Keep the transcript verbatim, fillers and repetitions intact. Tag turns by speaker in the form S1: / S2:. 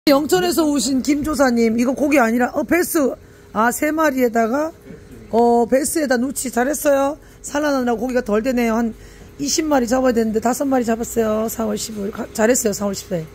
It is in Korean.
S1: 영천에서 오신 김조사님, 이거 고기 아니라 어 베스, 아 세 마리에다가 어 베스에다 누치 잘했어요. 살아나느라고 고기가 덜 되네요. 한 이십 마리 잡아야 되는데 다섯 마리 잡았어요. 사월 십오일 잘했어요. 사월 십사일